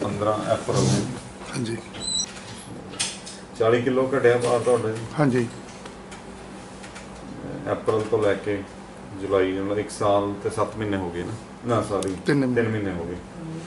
15 अप्रैल हाँ जी 40 किलो घटिया भार तुहाडा जी? हाँ जी अप्रैल तो लैके जुलाई मतलब 1 साल ते 7 महीने हो गए ना सॉरी 3 महीने हो गए।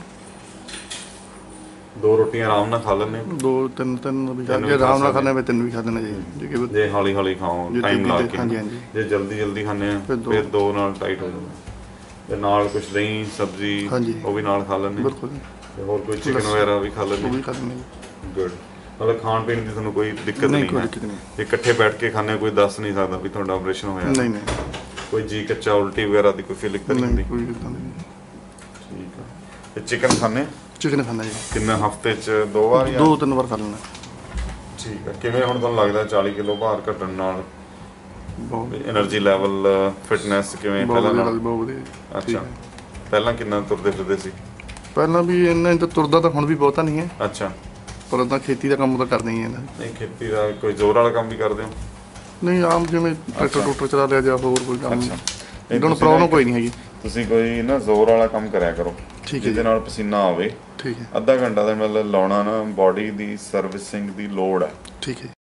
2 रोटियां आराम नाल खा लैंदे? 2 3 भी खा जे आराम नाल खाने में 3 भी खा देना जी जे हौली हौली खाओ टाइम ला के। हाँ जी हाँ जी जे जल्दी जल्दी खाने फिर 2 नाल टाइट हो जांदा ते नाल कुछ दही सब्जी वो भी नाल खा लैंदे? बिल्कुल। ते होर कोई चिकन वगैरह भी खा लैंदे? वो भी खा लेंगे। गुड मतलब खाण पीण दी तुहानूं कोई दिक्कत नहीं है? इकट्ठे बैठ के खाने कोई दस नहीं सकदा भी तुहाडा ऑपरेशन होया? नहीं कोई जी कच्चा उल्टी वगैरह दी कोई फीलिंग तो नहीं हुंदी? ठीक है। ते चिकन खाने? चिकन खाना जी। किन्ने हफ्ते च 2 बार या 2-3 बार खा लेना? ठीक है। किवें हुण तुहानूं लगदा 40 किलो भार घटण नाल एनर्जी लैवल फिटनेस किवें पहलां नाल? बहुत वधिया। अच्छा पहलां किन्ना तुरदे फिरदे सी? पहलां भी इन्ना तो तुरदा तो हुण भी बहुता नहीं है। अच्छा पर उदां खेती दा काम तो करना ही है ना। नहीं खेती दा कोई जोर वाला काम भी करदे हो? नहीं आम जिवें ट्रैक्टर टूटर चला लिया जां होर कोई काम। अच्छा इन्हां नूं प्रॉब्लम कोई नहीं हैगी। ਤੁਸੀਂ ਕੋਈ ਨਾ ਜ਼ੋਰ ਵਾਲਾ ਕੰਮ ਕਰਿਆ ਕਰੋ ਜਿਹਦੇ ਨਾਲ ਪਸੀਨਾ ਆਵੇ। ਠੀਕ ਹੈ। ਅੱਧਾ ਘੰਟਾ ਦਾ ਮਤਲਬ ਲਾਉਣਾ ਨਾ ਬਾਡੀ ਦੀ ਸਰਵਿਸਿੰਗ ਦੀ ਲੋੜ ਹੈ। ਠੀਕ ਹੈ।